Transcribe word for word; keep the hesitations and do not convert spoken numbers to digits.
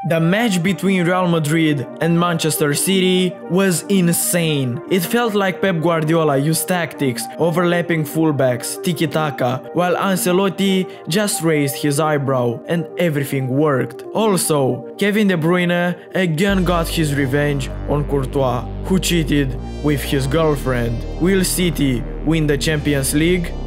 The match between Real Madrid and Manchester City was insane. It felt like Pep Guardiola used tactics, overlapping fullbacks, tiki-taka, while Ancelotti just raised his eyebrow and everything worked. Also, Kevin De Bruyne again got his revenge on Courtois, who cheated with his girlfriend. Will City win the Champions League?